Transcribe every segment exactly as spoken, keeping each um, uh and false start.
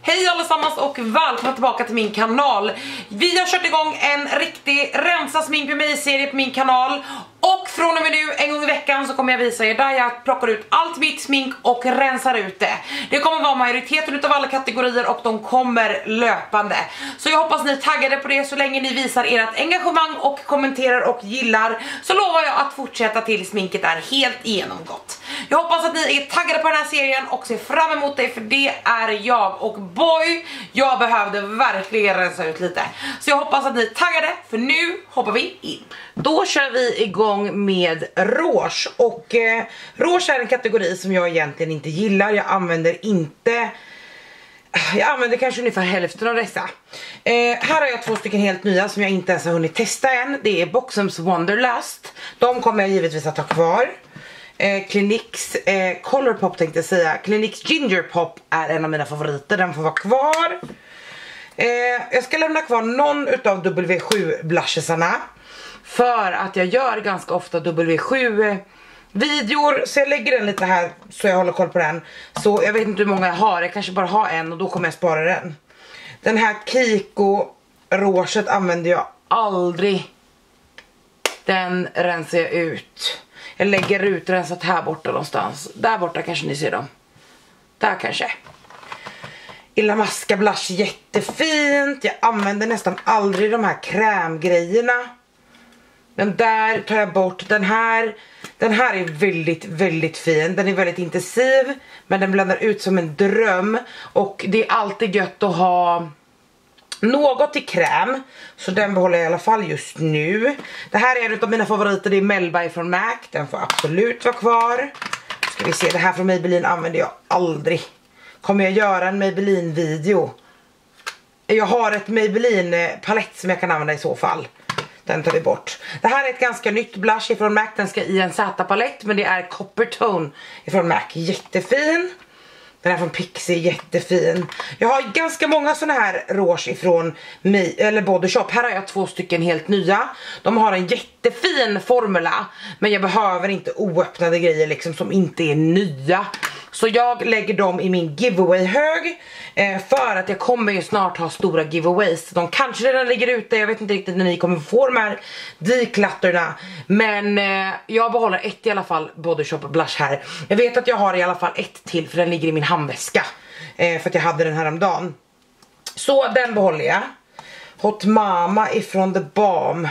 Hej allesammans och välkomna tillbaka till min kanal. Vi har kört igång en riktig rensa smink med mig-serie på min kanal. Och från och med nu, en gång i veckan, så kommer jag visa er där jag plockar ut allt mitt smink och rensar ut det. Det kommer vara majoriteten utav alla kategorier och de kommer löpande. Så jag hoppas ni är taggade på det. Så länge ni visar ert engagemang och kommenterar och gillar, så lovar jag att fortsätta till sminket är helt genomgått. Jag hoppas att ni är taggade på den här serien och ser fram emot det, för det är jag. Och boy, jag behövde verkligen rensa ut lite. Så jag hoppas att ni är taggade, för nu hoppar vi in. Då kör vi igång med rouge. Och eh, rouge är en kategori som jag egentligen inte gillar. Jag använder inte... Jag använder kanske ungefär hälften av dessa. eh, Här har jag två stycken helt nya som jag inte ens har hunnit testa än. Det är Buxom's Wanderlust. De kommer jag givetvis att ha kvar. eh, Cliniques eh, Colourpop tänkte jag säga. Cliniques Ginger Pop är en av mina favoriter. Den får vara kvar. eh, Jag ska lämna kvar någon utav W sju blushesarna, för att jag gör ganska ofta W sju videor, så jag lägger den lite här så jag håller koll på den. Så jag vet inte hur många jag har, jag kanske bara har en och då kommer jag spara den. Den här Kiko rouget använder jag aldrig. Den rensar jag ut. Jag lägger ut rensat här borta någonstans. Där borta kanske ni ser dem. Där kanske. Illamasqua blush, jättefint. Jag använder nästan aldrig de här krämgrejerna. Den där tar jag bort. Den här, den här är väldigt, väldigt fin. Den är väldigt intensiv, men den blandar ut som en dröm. Och det är alltid gött att ha något i kräm. Så den behåller jag i alla fall just nu. Det här är en av mina favoriter. Det är Melba från MAC. Den får absolut vara kvar. Ska vi se, det här från Maybelline använder jag aldrig. Kommer jag göra en Maybelline video? Jag har ett Maybelline palett som jag kan använda i så fall. Den tar vi bort. Det här är ett ganska nytt blush ifrån MAC. Den ska i en Z-palett, men det är Copper Tone ifrån MAC. Jättefin. Den här från Pixie, jättefin. Jag har ganska många såna här rouge ifrån mig, eller Body Shop. Här har jag två stycken helt nya. De har en jättefin formula, men jag behöver inte oöppnade grejer liksom som inte är nya. Så jag lägger dem i min giveaway-hög, eh, för att jag kommer ju snart ha stora giveaways. De kanske redan ligger ute, jag vet inte riktigt när ni kommer få de här deklatterna. Men eh, jag behåller ett i alla fall Body Shop blush här. Jag vet att jag har i alla fall ett till, för den ligger i min handväska, eh, för att jag hade den här om dagen. Så den behåller jag. Hot Mama ifrån The Balm.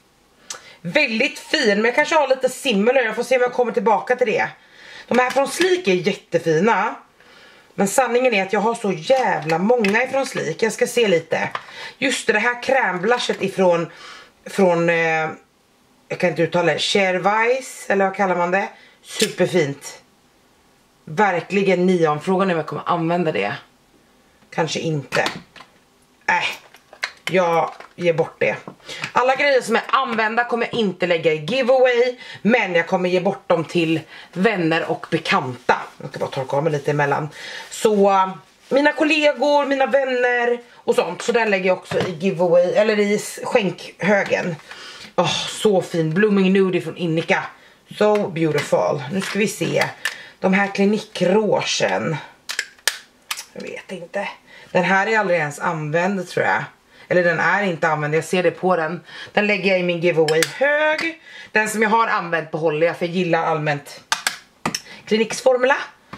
Väldigt fin, men jag kanske har lite similar. Jag får se om jag kommer tillbaka till det. De här från Sleek är jättefina. Men sanningen är att jag har så jävla många ifrån Sleek. Jag ska se lite. Just det, det här krämblushet ifrån från, eh, jag kan inte uttala det, Chervice, eller vad kallar man det? Superfint. Verkligen neon. Frågan är om jag kommer använda det. Kanske inte. Äh, jag ger bort det. Alla grejer som är använda kommer jag inte lägga i giveaway, men jag kommer ge bort dem till vänner och bekanta. Jag ska bara torka av mig lite emellan. Så mina kollegor, mina vänner och sånt. Så den lägger jag också i giveaway, eller i skänkhögen. Åh, oh, så fin. Blooming Nude från Innica. So beautiful. Nu ska vi se. De här Clinique rougen. Jag vet inte. Den här är aldrig ens använd, tror jag. Eller den är inte använd, jag ser det på den. Den lägger jag i min giveaway-hög. Den som jag har använt behåller jag, för jag gillar allmänt Cliniques formula.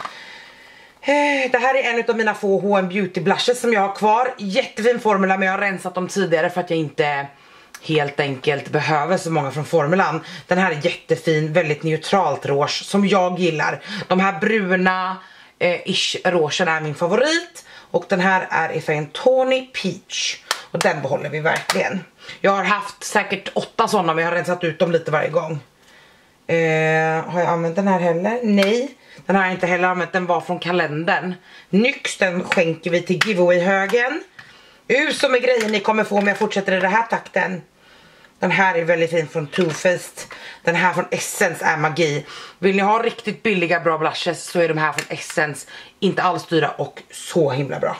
Det här är en av mina få H and Beauty blushes som jag har kvar. Jättefin formula, men jag har rensat dem tidigare för att jag inte helt enkelt behöver så många från formulan. Den här är jättefin, väldigt neutralt rouge som jag gillar. De här bruna eh, ish rougen är min favorit. Och den här är i färgen Tawny Peach. Och den behåller vi verkligen. Jag har haft säkert åtta sådana, men jag har rensat ut dem lite varje gång. Eh, har jag använt den här heller? Nej, den här har jag inte heller använt. Den var från kalendern. Nyx, den skänker vi till giveaway-högen. Uh, som är grejen ni kommer få om jag fortsätter i den här takten. Den här är väldigt fin från Too Faced. Den här från Essence är magi. Vill ni ha riktigt billiga bra blushes, så är de här från Essence inte alls dyra och så himla bra.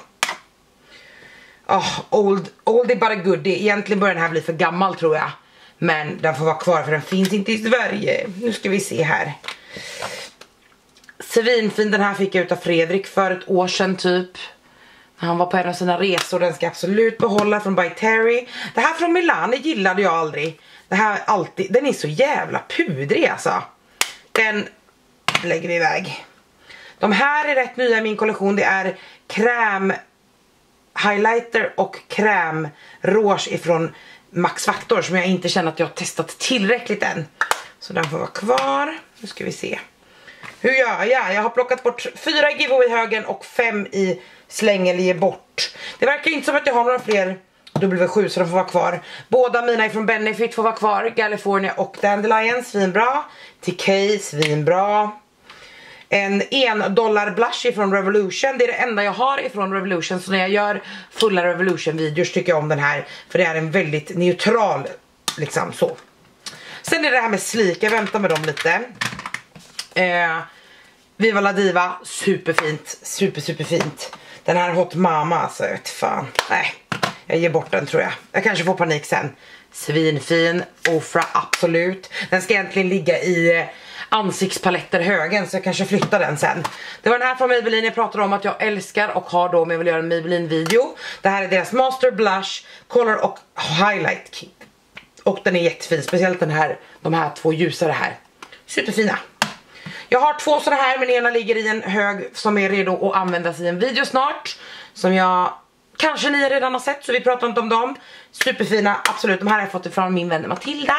Oh, old, oldie but a goodie. Egentligen börjar den här bli för gammal, tror jag. Men den får vara kvar, för den finns inte i Sverige. Nu ska vi se här. Svinfin, den här fick jag utav Fredrik för ett år sedan typ. Han var på en av sina resor. Den ska jag absolut behålla, från By Terry. Det här från Milani gillade jag aldrig. Det här alltid, den är så jävla pudrig alltså. Den lägger vi iväg. De här är rätt nya i min kollektion. Det är kräm highlighter och kräm rouge ifrån Max Factor, som jag inte känner att jag har testat tillräckligt än. Så den får vara kvar. Nu ska vi se. Hur gör jag? Jag har plockat bort fyra i giveaway-högen och fem i släng eller ge bort. Det verkar inte som att jag har några fler W sju, så de får vara kvar. Båda mina ifrån Benefit får vara kvar. California och Dandelion, svinbra. T K, svinbra. En en dollar blush ifrån Revolution. Det är det enda jag har ifrån Revolution. Så när jag gör fulla Revolution-videos tycker jag om den här. För det är en väldigt neutral, liksom så. Sen är det här med Sleek. Jag väntar med dem lite. Eh, Viva La Diva. Superfint. Super, superfint. Den här Hot Mama, alltså jag vet fan. Nej, jag ger bort den tror jag. Jag kanske får panik sen. Svinfin. Ofra, absolut. Den ska egentligen ligga i ansiktspaletter högen, så jag kanske flyttar den sen. Det var den här från Maybelline jag pratade om att jag älskar och har då om jag vill göra en Maybelline video. Det här är deras Master Blush, Color och Highlight Kit. Och den är jättefin, speciellt den här, de här två ljusare här. Superfina. Jag har två sådana här, men ena ligger i en hög som är redo att användas i en video snart. Som jag, kanske ni redan har sett, så vi pratar inte om dem. Superfina, absolut. De här har jag fått ifrån min vän Matilda.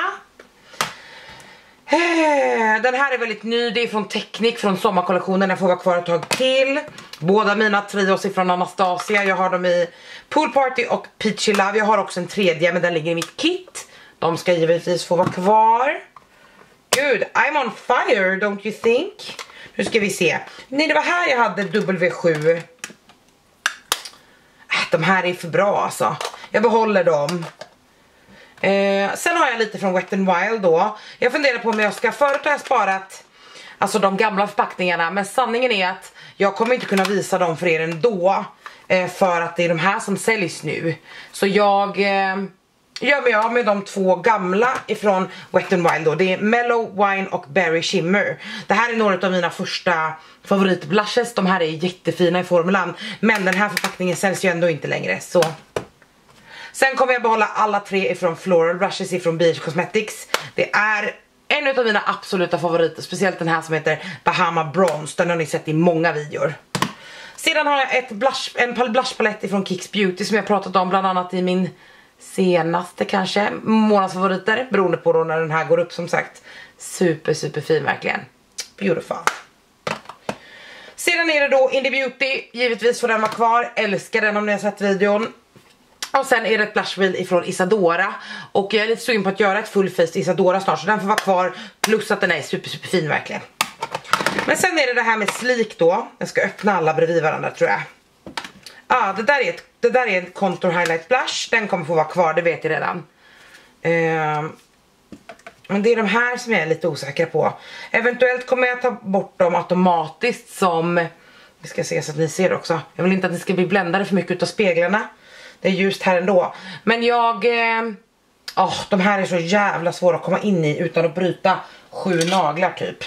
Den här är väldigt ny, det är från Technic, från sommarkollektionen. Den får vara kvar ett tag till. Båda mina trios är från Anastasia. Jag har dem i Pool Party och Peachy Love. Jag har också en tredje, men den ligger i mitt kit. De ska givetvis få vara kvar. Gud, I'm on fire, don't you think? Nu ska vi se. Nej, det var här jag hade W sju. De här är för bra alltså. Jag behåller dem. Eh, sen har jag lite från Wet n Wild då. Jag funderar på om jag ska, förut har jag sparat alltså de gamla förpackningarna, men sanningen är att jag kommer inte kunna visa dem för er ändå, eh, för att det är de här som säljs nu. Så jag eh, gör mig av med de två gamla ifrån Wet n Wild då. Det är Mellow Wine och Berry Shimmer. Det här är några av mina första favoritblushes. De här är jättefina i formulan, men den här förpackningen säljs ju ändå inte längre, så sen kommer jag behålla alla tre ifrån Floral Brushes ifrån Beach Cosmetics. Det är en av mina absoluta favoriter, speciellt den här som heter Bahama Bronze. Den har ni sett i många videor. Sedan har jag ett blush, en blushpalett ifrån Kicks Beauty som jag pratat om bland annat i min senaste kanske månadsfavoriter, beroende på då när den här går upp som sagt. Super super fin verkligen. Beautiful. Sedan är det då Indie Beauty, givetvis får den vara kvar. Älskar den om ni har sett videon. Och sen är det ett blush wheel ifrån Isadora. Och jag är lite sugen på att göra ett full face Isadora snart, så den får vara kvar. Plus att den är super super fin verkligen. Men sen är det det här med Sleek då. Jag ska öppna alla bredvid varandra tror jag. Ah, det där är ett, det där är en contour highlight blush. Den kommer få vara kvar, det vet jag redan. Uh, men det är de här som jag är lite osäker på. Eventuellt kommer jag ta bort dem automatiskt som... Vi ska se så att ni ser också. Jag vill inte att ni ska bli bländade för mycket av speglarna. Det är just här ändå. Men jag... Eh, oh, de här är så jävla svåra att komma in i utan att bryta sju naglar typ.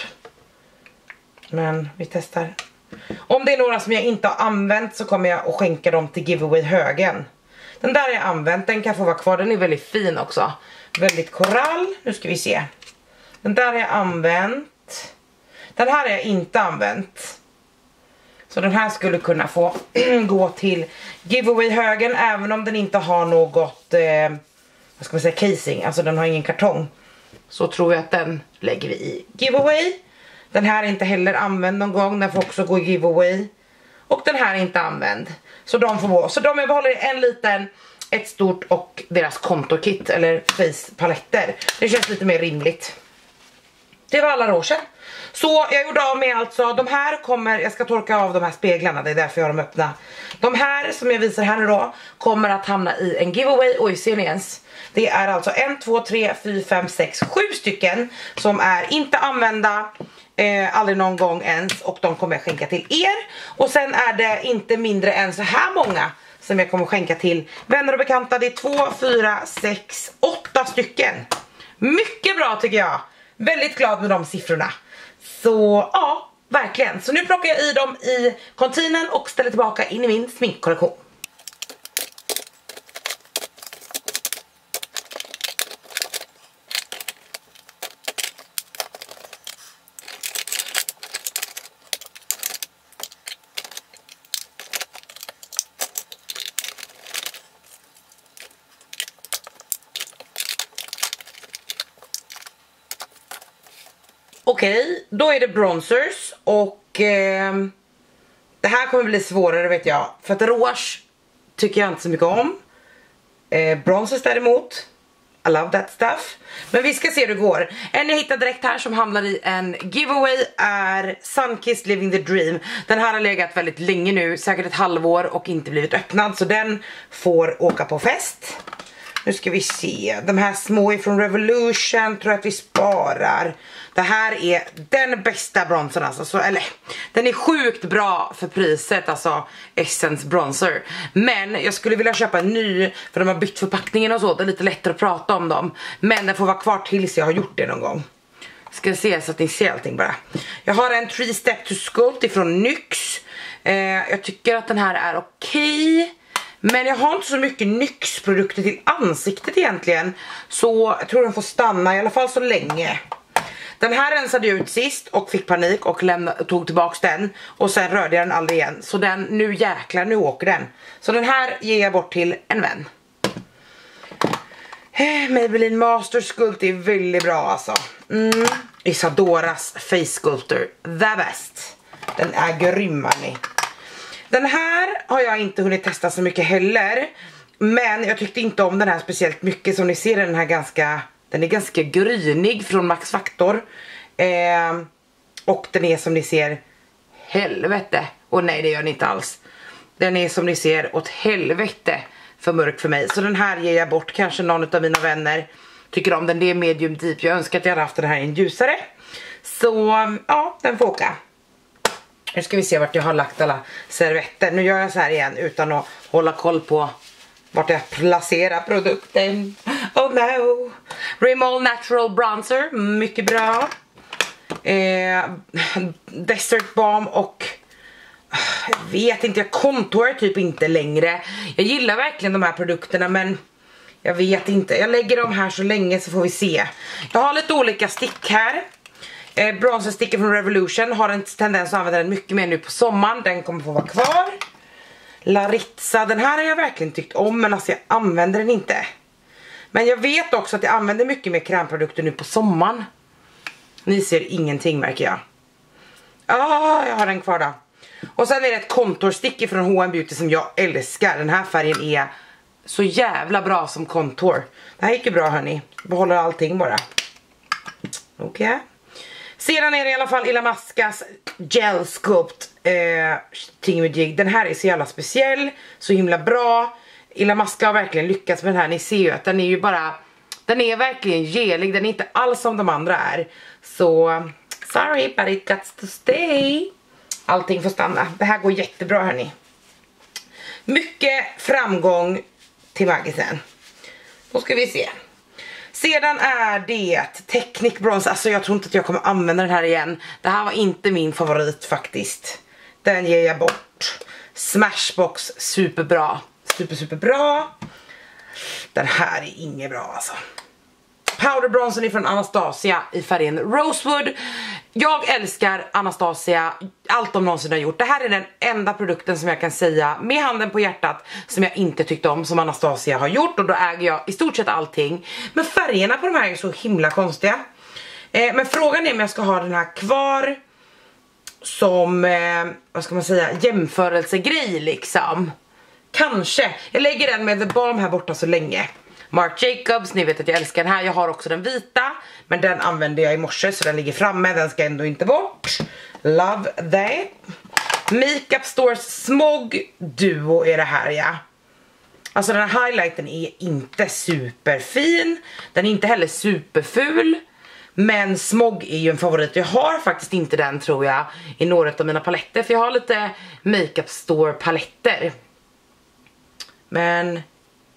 Men vi testar. Om det är några som jag inte har använt så kommer jag att skänka dem till giveaway-högen. Den där har jag använt, den kan få vara kvar. Den är väldigt fin också. Väldigt korall. Nu ska vi se. Den där har jag använt. Den här har jag inte använt. Så den här skulle kunna få gå till giveaway-högen, även om den inte har något, eh, vad ska man säga, casing. Alltså den har ingen kartong. Så tror jag att den lägger vi i giveaway. Den här är inte heller använd någon gång, den får också gå i giveaway. Och den här är inte använd. Så de får gå. Så de jag behåller en liten, ett stort och deras kontokit eller face-paletter. Det känns lite mer rimligt. Det var alla rougen. Så jag gjorde av med alltså, de här kommer, jag ska torka av de här speglarna, det är därför jag har dem öppna. De här som jag visar här nu då kommer att hamna i en giveaway. Oj, ser ni ens? Det är alltså en, två, tre, fyra, fem, sex, sju stycken som är inte använda, eh, aldrig någon gång ens, och de kommer jag skänka till er. Och sen är det inte mindre än så här många som jag kommer skänka till vänner och bekanta. Det är två, fyra, sex, åtta stycken. Mycket bra tycker jag. Väldigt glad med de siffrorna. Så ja, verkligen. Så nu plockar jag i dem i containern och ställer tillbaka in i min sminkkollektion. Okej, okay, då är det bronzers och eh, det här kommer bli svårare vet jag. För att rouge tycker jag inte så mycket om. Eh, bronzers däremot, I love that stuff. Men vi ska se hur det går. En jag hittade direkt här som hamnar i en giveaway är Sunkissed Living the Dream. Den här har legat väldigt länge nu, säkert ett halvår och inte blivit öppnad. Så den får åka på fest. Nu ska vi se, de här små är från Revolution, tror jag att vi sparar. Det här är den bästa bronzern alltså, så, eller den är sjukt bra för priset, alltså Essence bronzer. Men jag skulle vilja köpa en ny, för de har bytt förpackningen och så, det är lite lättare att prata om dem. Men den får vara kvar tills jag har gjort det någon gång. Ska se så att ni ser allting bara. Jag har en three step to sculpt ifrån NYX. eh, Jag tycker att den här är okej okay. Men jag har inte så mycket NYX-produkter till ansiktet egentligen. Så jag tror den får stanna i alla fall så länge. Den här rensade jag ut sist och fick panik och lämnade, tog tillbaks den. Och sen rörde jag den aldrig igen. Så den, nu jäklar, nu åker den. Så den här ger jag bort till en vän. Maybelline Master Sculpt är väldigt bra alltså. mm. Isadoras Face Sculptor, the best. Den är grym ni. Den här har jag inte hunnit testa så mycket heller. Men jag tyckte inte om den här speciellt mycket. Som ni ser den här ganska, den är ganska grynig från Max Factor. eh, Och den är som ni ser, helvete. Och nej, det gör den inte alls. Den är som ni ser åt helvete för mörk för mig. Så den här ger jag bort, kanske någon av mina vänner tycker om den. Det är medium deep, jag önskar att jag hade haft den här i en ljusare. Så ja, den får åka. Nu ska vi se vart jag har lagt alla servetter. Nu gör jag så här igen utan att hålla koll på vart jag placerar produkten. Oh no. Rimmel Natural Bronzer, mycket bra. eh, Desert Balm och jag vet inte, jag kontorar typ inte längre. Jag gillar verkligen de här produkterna, men jag vet inte. Jag lägger dem här så länge så får vi se. Jag har lite olika stick här. Eh, bronzersticken från Revolution har en tendens att använda den mycket mer nu på sommaren. Den kommer få vara kvar. Laritza, den här har jag verkligen tyckt om, men alltså jag använder den inte. Men jag vet också att jag använder mycket mer krämprodukter nu på sommaren. Ni ser ingenting märker jag. Ah, jag har den kvar då. Och sen är det ett kontorstick från H and M Beauty som jag älskar. Den här färgen är så jävla bra som kontor. Det här gick ju bra hörni. Behåller allting bara. Okej. Okay. Sedan är det i alla fall Ilamaskas Gel Sculpt eh, Tingy. Den här är så jävla speciell, så himla bra. Ilamaska har verkligen lyckats med den här. Ni ser ju att den är ju bara, den är verkligen gelig. Den är inte alls som de andra är. Så sorry but it got to stay. Allting får stanna. Det här går jättebra hörni. Mycket framgång till Maggisen. Då ska vi se. Sedan är det Technic Bronze. Alltså jag tror inte att jag kommer använda den här igen. Det här var inte min favorit faktiskt. Den ger jag bort. Smashbox, superbra. Super super bra. Den här är inget bra alltså. Powder bronzen är från Anastasia i färgen Rosewood. Jag älskar Anastasia, allt de någonsin har gjort. Det här är den enda produkten som jag kan säga med handen på hjärtat som jag inte tyckte om som Anastasia har gjort. Och då äger jag i stort sett allting. Men färgerna på de här är så himla konstiga. eh, Men frågan är om jag ska ha den här kvar som, eh, vad ska man säga, jämförelsegrej liksom. Kanske, jag lägger den med The Balm här borta så länge. Marc Jacobs, ni vet att jag älskar den här. Jag har också den vita, men den använde jag i morse så den ligger framme. Den ska ändå inte bort. Love that. Makeup Stores Smog Duo är det här, ja. Alltså den här highlighten är inte superfin. Den är inte heller superful. Men Smog är ju en favorit. Jag har faktiskt inte den tror jag i några av mina paletter. För jag har lite Makeup Store paletter. Men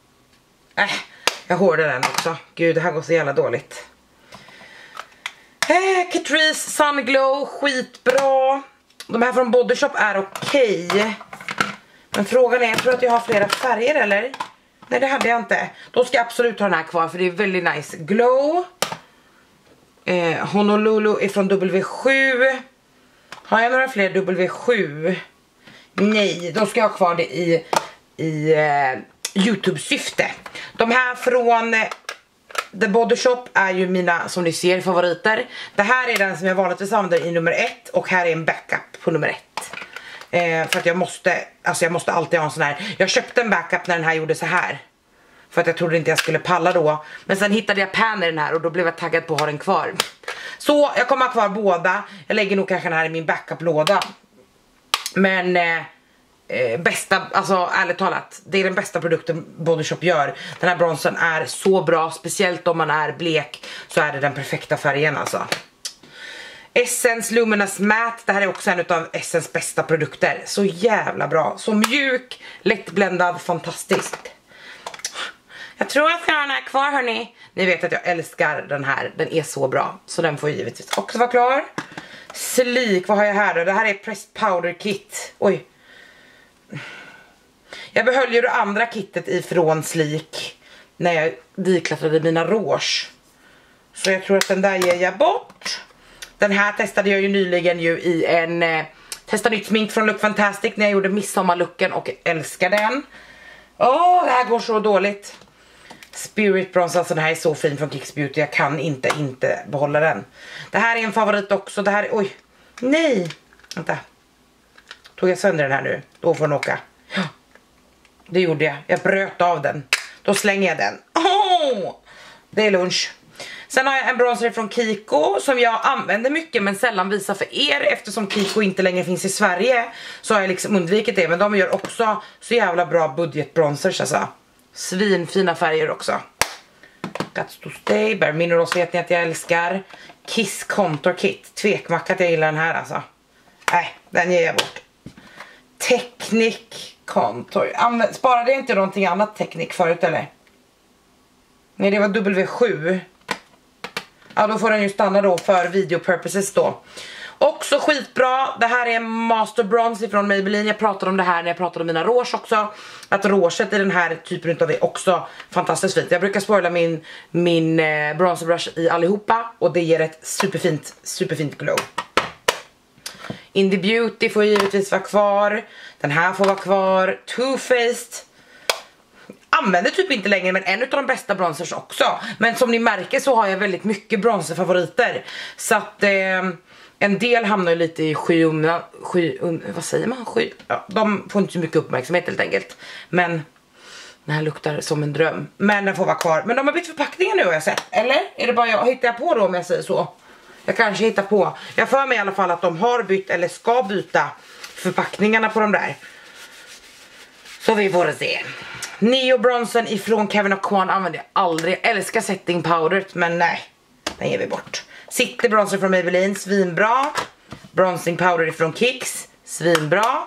äh, jag hårdar den också. Gud, det här går så jävla dåligt. eh, Catrice Sun Glow, skitbra. De här från Body Shop är okej. Okay. Men frågan är, jag tror att jag har flera färger eller? Nej, det hade jag inte. Då ska jag absolut ha den här kvar för det är väldigt nice. Glow. Eh, Honolulu är från W sju. Har jag några fler W sju? Nej, då ska jag ha kvar det i, i eh, YouTube-syfte. De här från eh, The Body Shop är ju mina, som ni ser, favoriter. Det här är den som jag vanligtvis använder i nummer ett. Och här är en backup på nummer ett. Eh, för att jag måste, alltså jag måste alltid ha en sån här. Jag köpte en backup när den här gjorde så här. För att jag trodde inte jag skulle palla då. Men sen hittade jag pan i den här och då blev jag taggad på att ha den kvar. Så jag kommer ha kvar båda. Jag lägger nog kanske den här i min backup-låda. Men eh, eh, bästa, alltså ärligt talat, det är den bästa produkten Body Shop gör. Den här bronsen är så bra, speciellt om man är blek så är det den perfekta färgen alltså. Essence Luminous Matte, det här är också en av Essence bästa produkter. Så jävla bra, så mjuk, lättbländad, fantastiskt. Jag tror att jag har den här kvar hörni. Ni vet att jag älskar den här, den är så bra. Så den får givetvis också vara klar. Sleek, vad har jag här då? Det här är Pressed Powder Kit. Oj. Jag behöll ju det andra kittet ifrån Sleek när jag diklottrade mina rouge. Så jag tror att den där ger jag bort. Den här testade jag ju nyligen ju i en eh, testa nytt smink från Look Fantastic när jag gjorde midsommarlooken och älskar den. Åh, det här går så dåligt. Spirit Bronze, alltså den här är så fin från Kicks Beauty. Jag kan inte inte behålla den. Det här är en favorit också. Det här är, oj, nej. Vänta. Tog jag sönder den här nu? Då får den åka. Ja, det gjorde jag. Jag bröt av den. Då slänger jag den. Oh, det är lunch. Sen har jag en bronzer från Kiko som jag använder mycket men sällan visar för er. Eftersom Kiko inte längre finns i Sverige så har jag liksom undvikit det. Men de gör också så jävla bra budgetbronzers alltså. Svinfina färger också. Guts to Stay, Bare Minerals vet ni att jag älskar. Kiss Contour Kit, tvekmacka att jag gillar den här alltså. Nej, den ger jag bort. Technic Contour, Använd, sparade jag inte någonting annat Technic förut eller? Nej, det var W sju. Ja, då får den ju stanna då för video purposes då. Också skitbra, det här är Master Bronze från Maybelline. Jag pratade om det här när jag pratade om mina rouge också. Att rouget i den här typen av är också fantastiskt fint. Jag brukar spoila min, min eh, bronzer brush i allihopa. Och det ger ett superfint, superfint glow. Indie Beauty får givetvis vara kvar. Den här får vara kvar. Too Faced använder typ inte längre, men en av de bästa bronzers också. Men som ni märker så har jag väldigt mycket bronzerfavoriter. Så att eh, en del hamnar ju lite i skyumna, sky, um, vad säger man? Sky, ja, de får inte så mycket uppmärksamhet helt enkelt. Men den här luktar som en dröm. Men den får vara kvar. Men de har bytt förpackningar nu har jag sett. Eller? Är det bara jag hittar jag på då om jag säger så? Jag kanske hittar på. Jag för mig i alla fall att de har bytt eller ska byta förpackningarna på de där. Så vi får se. Neo bronzen ifrån Kevyn Aucoin använder jag aldrig. Jag älskar setting powderet, men nej, den ger vi bort. City bronzer från Maybelline, svinbra. Bronzing powder ifrån Kicks, svinbra.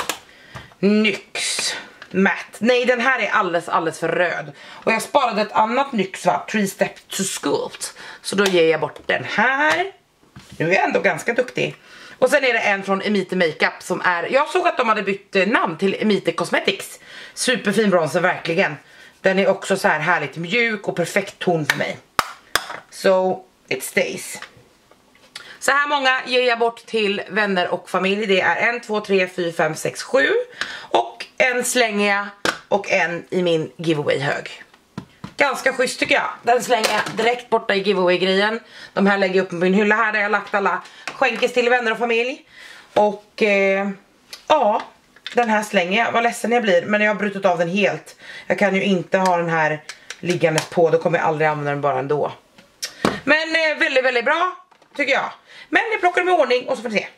Nyx matte. Nej, den här är alldeles, alldeles för röd. Och jag sparade ett annat Nyx, va? Three Step to Sculpt. Så då ger jag bort den här. Nu är jag ändå ganska duktig. Och sen är det en från Emite Makeup som är... Jag såg att de hade bytt namn till Emite Cosmetics. Superfin bronzer, verkligen. Den är också så här härligt mjuk och perfekt ton för mig. So, it stays. Så här många ger jag bort till vänner och familj. Det är en, två, tre, fyra, fem, sex, sju. Och en slänger jag och en i min giveaway-hög. Ganska schysst tycker jag. Den slänger jag direkt borta i giveaway-grejen. De här lägger jag upp på min hylla här där jag har lagt alla skänkes till vänner och familj. Och eh, ja, den här slänger jag. Vad ledsen jag blir, men jag har brutit av den helt. Jag kan ju inte ha den här liggande på, då kommer jag aldrig använda den bara ändå. Men eh, väldigt, väldigt bra tycker jag. Men jag plockar dem i ordning och så får vi se.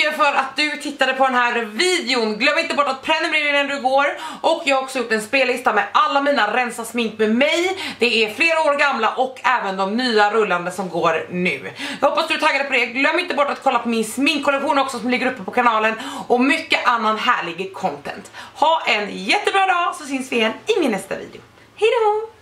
mycket för att du tittade på den här videon. Glöm inte bort att prenumerera när du går. Och jag har också gjort en spellista med alla mina rensa smink med mig. Det är flera år gamla och även de nya rullande som går nu. Jag hoppas du är taggade på det. Glöm inte bort att kolla på min sminkkollektion också som ligger uppe på kanalen. Och mycket annan härlig content. Ha en jättebra dag så syns vi igen i min nästa video. Hej då!